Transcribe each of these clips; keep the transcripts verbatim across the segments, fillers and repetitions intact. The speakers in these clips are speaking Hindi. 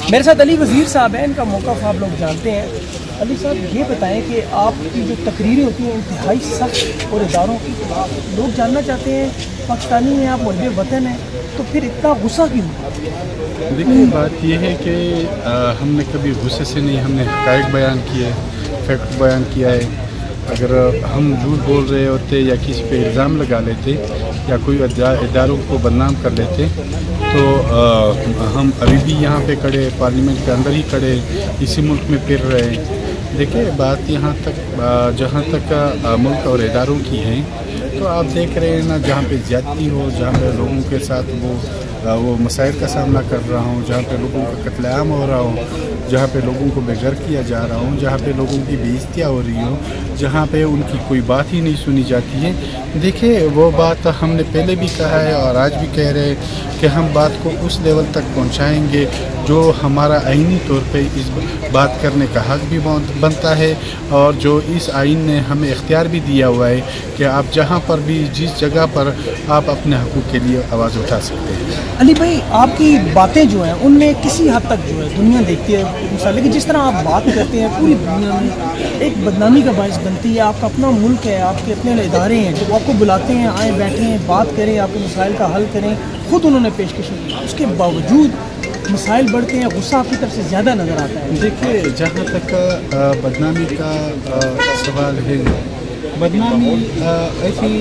मेरे साथ अली वज़ीर साहब हैं, इनका मौक़िफ़ आप लोग जानते हैं। अली साहब ये बताएं कि आपकी जो तकरीरें होती हैं इंतहाई सख्त और इदारों की, लोग जानना चाहते हैं पाकिस्तानी हैं आप, मुहब्बे वतन हैं, तो फिर इतना गुस्सा क्यों? देखिए बात यह है कि हमने कभी गुस्से से नहीं, हमने हक़ाइक़ बयान किए, फैक्ट बयान किया है। अगर हम झूठ बोल रहे होते या किसी पे इल्ज़ाम लगा लेते या कोई इदारों को बदनाम कर लेते तो आ, हम अभी भी यहाँ पे खड़े, पार्लियामेंट के अंदर ही खड़े, इसी मुल्क में फिर रहे हैं। देखिए बात यहाँ तक जहाँ तक मुल्क और इदारों की है तो आप देख रहे हैं ना, जहाँ पे ज़्यादती हो, जहाँ पे लोगों के साथ वो वो मसाइल का सामना कर रहा हूँ, जहाँ पे लोगों का कत्लेआम हो रहा हो, जहाँ पे लोगों को बेघर किया जा रहा हूँ, जहाँ पे लोगों की बेइज्जतियाँ हो रही हो, जहाँ पे उनकी कोई बात ही नहीं सुनी जाती है। देखिए वो बात हमने पहले भी कहा है और आज भी कह रहे हैं कि हम बात को उस लेवल तक पहुँचाएँगे जो हमारा आइनी तौर पे इस बात करने का हक़ भी बनता है और जो इस आइन ने हमें इख्तियार भी दिया हुआ है कि आप जहाँ पर भी, जिस जगह पर आप अपने हकूक़ के लिए आवाज़ उठा सकते हैं। अली भाई आपकी बातें जो हैं उनमें किसी हद तक जो है दुनिया देखती है मिसाल, लेकिन जिस तरह आप बात करते हैं पूरी दुनिया में एक बदनामी का बायस बनती है। आपका अपना मुल्क है, आपके अपने इदारे हैं जो आपको बुलाते हैं, आए बैठे हैं, बात करें, आपके मसाइल का हल करें, खुद उन्होंने पेशकश की, उसके बावजूद मसाइल बढ़ते हैं, गुस्सा आपकी तरफ से ज़्यादा नज़र आता है। देखिए जहाँ तक बदनामी का सवाल है, बदनामी ऐसी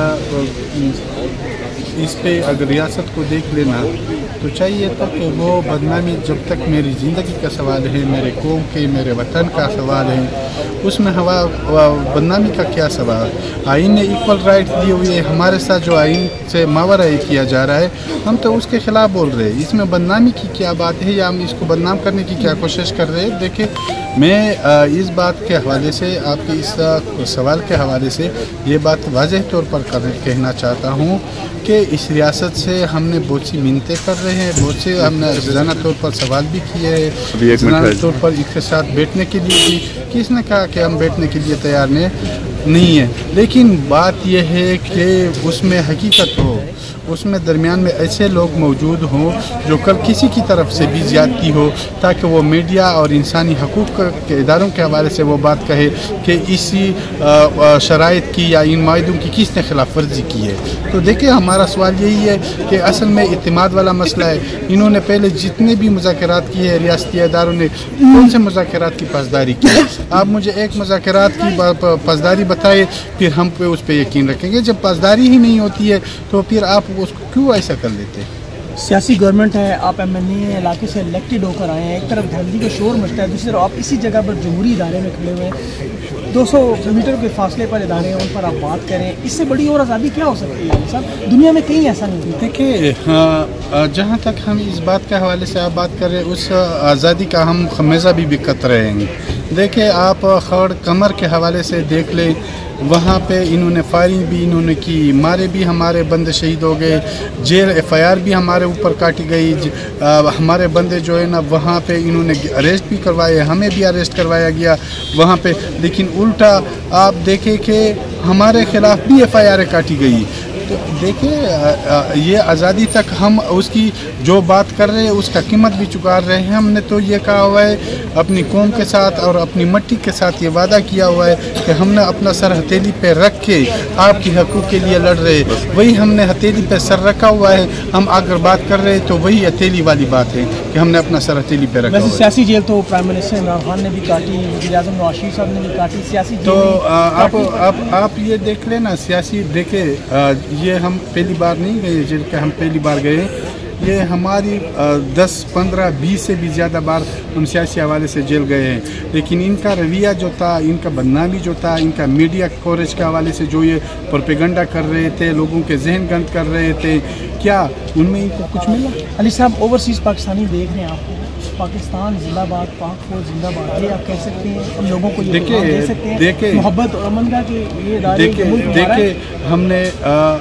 इस पे अगर रियासत को देख लेना तो चाहिए था कि वो बदनामी जब तक मेरी ज़िंदगी का सवाल है, मेरे कौम के, मेरे वतन का सवाल है, उसमें हवा बदनामी का क्या सवाल। आइन ने इक्वल राइट दिए हुए है, हमारे साथ जो आइन से मावरा किया जा रहा है हम तो उसके ख़िलाफ़ बोल रहे हैं। इसमें बदनामी की क्या बात है या हम इसको बदनाम करने की क्या कोशिश कर रहे हैं। देखिए मैं इस बात के हवाले से, आपके इस सवाल के हवाले से ये बात वाज़ेह तौर पर कहना चाहता हूँ कि इस रियासत से हमने बहुत सी मिन्नतें कर रहे हैं, बहुत से हमने रोज़ाना तौर पर सवाल भी किए हैं, रोज़ाना तौर पर इसके साथ बैठने के लिए भी किसने कहा कि हम बैठने के लिए तैयार नहीं है। लेकिन बात यह है कि उसमें हकीकत हो, उसमें दरमियान में ऐसे लोग मौजूद हों जो कल किसी की तरफ से भी ज़्यादती हो, ताकि वो मीडिया और इंसानी हकूक़ के इदारों के हवाले से वो बात कहे कि इसी शराइत की या इन मायदों की किसने खिलाफ वर्जी की है। तो देखिए हमारा सवाल यही है कि असल में इत्तेमाद वाला मसला है। इन्होंने पहले जितने भी मुज़ाकरात किए हैं रियासती इदारों ने, कौन से मुज़ाकरात की पासदारी की? आप मुझे एक मुज़ाकरात की पासदारी बताए, फिर हम पे उस पर यकीन रखेंगे। जब पासदारी ही नहीं होती है तो फिर आप उसको क्यों ऐसा कर लेते हैं? सियासी गवर्नमेंट है, आप एम एन ए इलाके से इलेक्टेड होकर आए हैं, एक तरफ धंधी का शोर मचता है, दूसरी तरफ आप इसी जगह पर जमहूरी इदारे में खड़े हुए हैं, दो सौ मीटर के फासले पर इदारे हैं, उन पर आप बात करें, इससे बड़ी और आज़ादी क्या हो सकती है? सब दुनिया में कहीं ऐसा नहीं है। देखिए जहाँ तक हम इस बात के हवाले से आप बात कर रहे हैं, उस आज़ादी का हम खमेज़ा भी बिकत रहे हैं। देखिए आप खड़ कमर के हवाले से देख लें, वहाँ पे इन्होंने फायरिंग भी इन्होंने की, मारे भी हमारे बंदे शहीद हो गए, जेल एफ आई आर भी हमारे ऊपर काटी गई, आ, हमारे बंदे जो है ना वहाँ पे इन्होंने अरेस्ट भी करवाए, हमें भी अरेस्ट करवाया गया वहाँ पे। लेकिन उल्टा आप देखें कि हमारे ख़िलाफ़ भी एफ आई आर काटी गई। तो देखिए ये आज़ादी तक हम उसकी जो बात कर रहे हैं उसका कीमत भी चुका रहे हैं। हमने तो ये कहा हुआ है, अपनी कौम के साथ और अपनी मिट्टी के साथ ये वादा किया हुआ है कि हमने अपना सर हथेली पे रख के आपके हकूक़ के लिए लड़ रहे, वही हमने हथेली पे सर रखा हुआ है। हम अगर बात कर रहे हैं तो वही हथेली वाली बात है कि हमने अपना सर हथेली पे रखा। वैसे सियासी जेल तो प्राइम मिनिस्टर इमरान खान ने भी काटी, वज़ीर आज़म नवाज साहब ने भी काटी, सियासी तो आप आप आप ये देख लेना सियासी, देखे ये हम पहली बार नहीं गए जेल के, हम पहली बार गए। ये हमारी दस पंद्रह बीस से भी ज़्यादा बार हम सियासी हवाले से जेल गए हैं। लेकिन इनका रवैया जो था, इनका बदनामी जो था, इनका मीडिया कवरेज के हवाले से जो ये प्रोपेगेंडा कर रहे थे, लोगों के जहन गंद कर रहे थे, क्या उनमें इनको कुछ मिला? अली साहब ओवरसीज़ पाकिस्तानी देख रहे हैं आपको, पाकिस्तान जिंदाबाद, पाक फौज जिंदाबाद, ये आप कह सकते हैं उन लोगों को? देखिए देखिए मोहब्बत और अमन का कि ये देखिए देखिए हमने आ,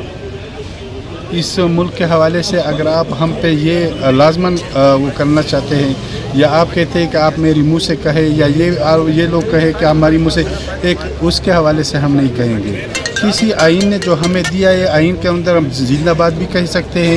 इस मुल्क के हवाले से अगर आप हम पे ये लाजमन वो करना चाहते हैं या आप कहते हैं कि आप मेरी मुंह से कहे या ये ये लोग कहे कि हमारी मुंह से, एक उसके हवाले से हम नहीं कहेंगे। किसी आइन ने जो हमें दिया है, आइन के अंदर हम जिंदाबाद भी कह सकते हैं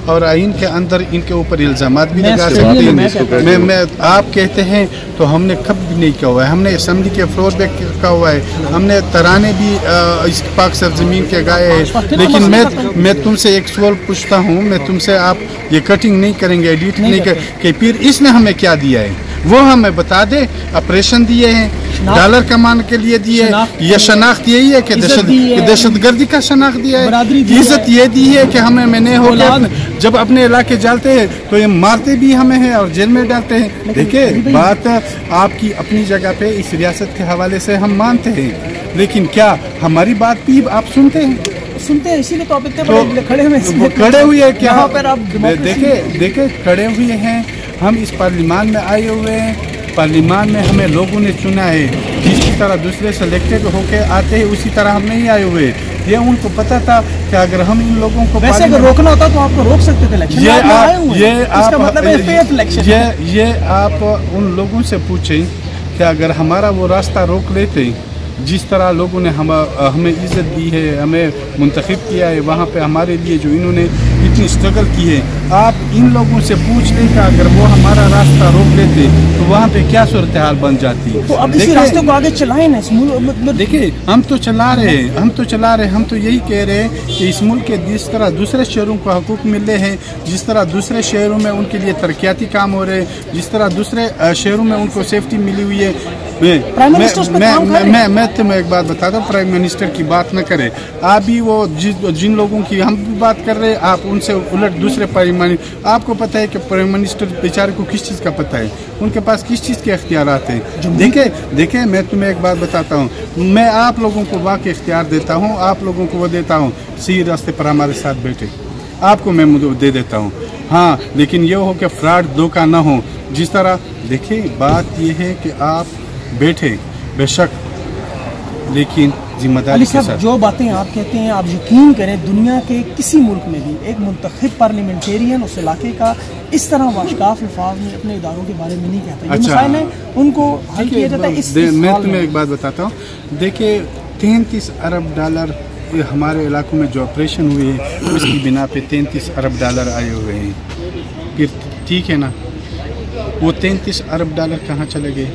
और आइन के अंदर इनके ऊपर इल्ज़ाम भी लगा सकते हैं। मैं मैं आप कहते हैं तो हमने कब भी नहीं किया हुआ है, हमने असम्बली के फ्लोर पे किया हुआ है, हमने तराने भी इस पाक सरजमीन के गाए हैं। लेकिन मैं मैं तुमसे एक सवाल पूछता हूँ, मैं तुमसे, आप ये कटिंग नहीं करेंगे, एडिट नहीं, नहीं कर कि फिर इसने हमें क्या दिया है वो हमें बता दे। ऑपरेशन दिए हैं, डॉलर कमाने के लिए दिए, ये शनाख्त यही है कि दहशत गर्दी का शनाख्त दिया है, इज्जत ये दी है कि हमें मैंने हो गया। जब अपने इलाके जाते हैं तो ये मारते भी हमें हैं और जेल में डालते हैं। देखिए, बात आपकी अपनी जगह पे इस रियासत के हवाले से हम मानते हैं, लेकिन क्या हमारी बात भी आप सुनते हैं? सुनते हैं, इसीलिए तो आप इतने बड़े खड़े हुए खड़े हुए हैं क्या? पर आप देखे देखे खड़े हुए हैं, हम इस पार्लिमान में आए हुए हैं, पार्लिमान में हमें लोगों ने चुना है। जिस तरह दूसरे सिलेक्टेड होके आते हैं उसी तरह हम नहीं आए हुए। ये उनको पता था कि अगर हम इन लोगों को वैसे अगर रोकना होता तो आपको रोक सकते थे इलेक्शन। ये आप आप ये आप मतलब है फेयर इलेक्शन। ये ये आप उन लोगों से पूछें कि अगर हमारा वो रास्ता रोक लेते, जिस तरह लोगों ने हम हमें इज्जत दी है, हमें मुंतखब किया है, वहाँ पे हमारे लिए जो इन्होंने इतनी स्ट्रगल की है, आप इन लोगों से पूछ लें कि अगर वो हमारा रास्ता रोक लेते तो वहाँ पे क्या सूरत हाल बन जाती। तो अब इसी रास्ते को आगे चलाएं ना इस मुल्क। देखिए, हम तो चला रहे हैं, हम तो चला रहे हैं हम तो यही कह रहे हैं कि इस मुल्क के जिस तरह दूसरे शहरों को हकूक़ मिल रहे हैं, जिस तरह दूसरे शहरों में उनके लिए तरक्याती काम हो रहे हैं, जिस तरह दूसरे शहरों में उनको सेफ्टी मिली हुई है। मैं मैं मैं मैं तुम्हें एक बात बताता हूँ, प्राइम मिनिस्टर की बात न करे आप भी, वो जिन लोगों की हम भी बात कर रहे हैं, आप उनसे उलट दूसरे प्राइम मिनिस्टर, आपको पता है कि प्राइम मिनिस्टर बेचारे को किस चीज़ का पता है, उनके पास किस चीज़ के इख्तियारात हैं। देखे देखे मैं तुम्हें एक बात बताता हूँ, मैं आप लोगों को वाक़ई इख्तियार देता हूँ, आप लोगों को वो देता हूँ, सही रास्ते पर हमारे साथ बैठे, आपको मैं दे देता हूँ। हाँ, लेकिन ये हो कि फ्रॉड धोखा ना हो। जिस तरह देखिए, बात यह है कि आप बैठे बेशक, लेकिन जिम्मेदारी के साथ। जो बातें आप कहते हैं, आप यकीन करें दुनिया के किसी मुल्क में भी एक मुंतखब पार्लियामेंटेरियन उस इलाके का इस तरह वाशकाफ अल्फाज में अपने इदारोों के बारे में नहीं कहता। अच्छा, मसाइल है उनको हल किया जाता है। इस मैं तुम्हें एक बात बताता हूँ, देखिए तैंतीस अरब डॉलर हमारे इलाकों में जो ऑपरेशन हुए हैं उसकी बिना पे तैंतीस अरब डॉलर आए हुए हैं। फिर ठीक है ना, वो तैंतीस अरब डॉलर कहाँ चले गए?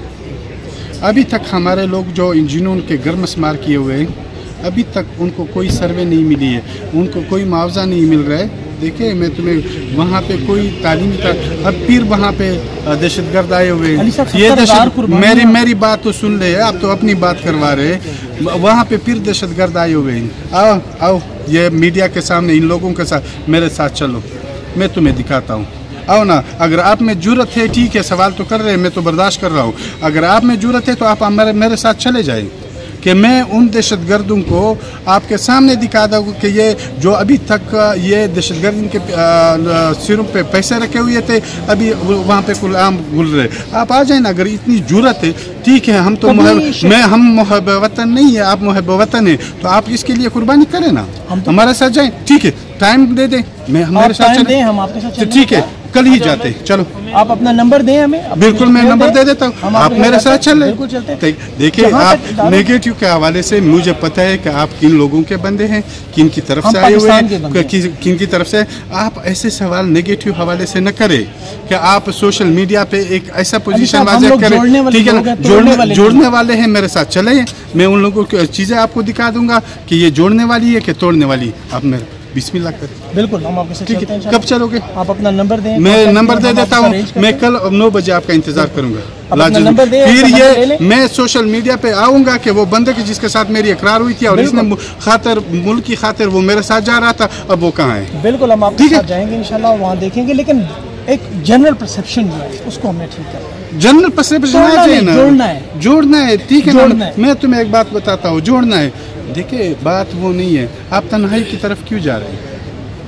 अभी तक हमारे लोग जो जिन्होंने के घर मस्मार किए हुए हैं, अभी तक उनको कोई सर्वे नहीं मिली है, उनको कोई मुआवजा नहीं मिल रहा है। देखिए, मैं तुम्हें वहाँ पे कोई तालीमी का, अब फिर वहाँ पे दहशतगर्द आए हुए हैं। ये दहशत मेरी मेरी बात तो सुन ले, आप तो अपनी बात करवा रहे, वहाँ पे फिर दहशतगर्द आए हुए हैं। आओ आओ, ये मीडिया के सामने इन लोगों के साथ मेरे साथ चलो, मैं तुम्हें दिखाता हूँ। आओ ना, अगर आप में जरूरत है, ठीक है, सवाल तो कर रहे हैं, मैं तो बर्दाश्त कर रहा हूँ। अगर आप में जरूरत है तो आप मेरे मेरे साथ चले जाएं कि मैं उन दहशतगर्दों को आपके सामने दिखा दूँ कि ये जो अभी तक ये दहशतगर्द इनके सिरों पे पैसे रखे हुए थे, अभी वहाँ पे गुलाम घुल रहे। आप आ जाए ना, अगर इतनी जरूरत है, ठीक है। हम तो मैं हम मुहब्ब वतन नहीं है, आप मुहब्ब वतन है, तो आप इसके लिए कुर्बानी करें ना, हमारे साथ जाएं, ठीक है, टाइम दे दें, मैं हमारे साथ चलें, हम आपके साथ, ठीक है, कल ही जाते, चलो आप अपना नंबर दें हमें। बिल्कुल, मैं नंबर दे देता हूँ, आप मेरे साथ चले। देखिए, आप नेगेटिव के हवाले से मुझे पता है कि आप किन लोगों के बंदे हैं, किन की तरफ से आए हुए हैं, किन की तरफ से। आप ऐसे सवाल नेगेटिव हवाले से न करें कि आप सोशल मीडिया पे एक ऐसा पोजीशन वाज़ेह करें, ठीक है ना। जोड़ने जोड़ने वाले हैं, मेरे साथ चले, मैं उन लोगों की चीज़ें आपको दिखा दूंगा कि ये जोड़ने वाली है कि तोड़ने वाली। आप मेरे बिस्मिल्लाह करें। बिल्कुल, हम आपके साथ चलते हैं। कब चलोगे? आप अपना नंबर दें, मैं नंबर दे देता हूँ। मैं कल नौ बजे आपका इंतजार करूंगा। नंबर दे, फिर ये मैं सोशल मीडिया पे आऊँगा कि वो बंदे की जिसके साथ मेरी इकरार हुई थी और इसने खातिर मुल्क की खातिर वो मेरे साथ जा रहा था, अब वो कहाँ है? बिल्कुल, हम आपके साथ जाएंगे इंशाल्लाह, वहाँ देखेंगे, लेकिन एक जनरल परसेप्शन जो है उसको हमने ठीक करना। जनरल परसेप्शन ना, जोड़ना है, जोड़ना है, ठीक है ना। मैं तुम्हें एक बात बताता हूँ, जोड़ना है। देखिए, बात वो नहीं है, आप तन्हाई की तरफ क्यों जा रहे हैं?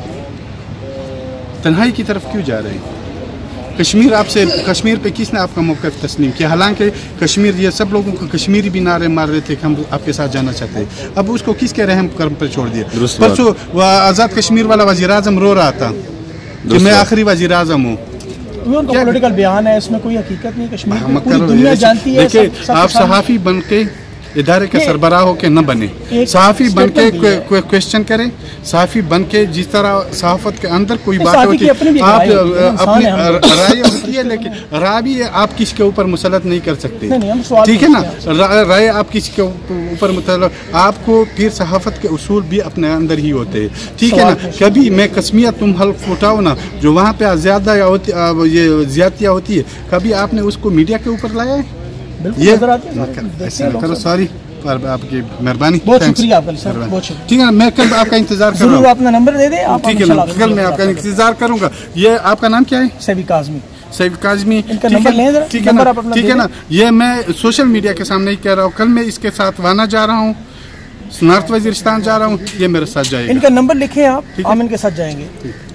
तन्हाई की तरफ क्यों जा रहे हैं? कश्मीर आपसे, कश्मीर पे किसने आपका मौक़िफ़ तस्लीम किया? हालांकि कश्मीर, ये सब लोगों को कश्मीरी भी नारे मार रहे थे कि हम आपके साथ जाना चाहते हैं, अब उसको किसके रहम कर्म पर छोड़ दिया? परसों आज़ाद कश्मीर वाला वज़ीर आज़म रो रहा था कि मैं आखिरी वज़ीर आज़म हूँ। उनका पॉलिटिकल बयान है, इसमें कोई हकीकत नहीं। कश्मीर पूरी दुनिया जानती है। देखिए, आप सहाफ़ी बन के इदारे का सरबराह हो के न बने, सहाफ़ी बन के क्वेश्चन करें, सहाफ़ी बन के जिस तरह सहाफ़त के अंदर कोई बात होती है, आप अपनी राय होती है, लेकिन राय भी आप किसी के ऊपर मुसलत नहीं कर सकते, ठीक है ना। राय आप किसी के ऊपर मुसलत, आपको फिर सहाफ़त के उसूल भी अपने अंदर ही होते हैं, ठीक है ना। कभी मैं कस्मियत तुम हल्फ उठाओ ना, जो वहाँ पे ज़्यादा होती ये ज़्यादतियाँ होती है, कभी आपने उसको मीडिया के ऊपर लाया है? ये करो, सॉरी पर आपकी मेहरबानी, बहुत शुक्रिया आपका सर, बहुत शुक्रिया। ठीक है, मैं कल आपका इंतजार कर रहा हूँ, अपना नंबर दे दें आप, ठीक है ना, कल मैं आपका इंतजार करूँगा। ये आपका नाम क्या है? सबी काज़मी। सबी काज़मी, इनका नंबर लें जरा, ठीक है ना, ठीक है ना। ये मैं सोशल मीडिया के सामने ही कह रहा हूँ, कल मैं इसके साथ वाना जा रहा हूँ, नॉर्थ वजीरिस्तान जा रहा हूँ, ये मेरे साथ जाएगा। इनका नंबर लिखे आप, हम इनके साथ जाएंगे।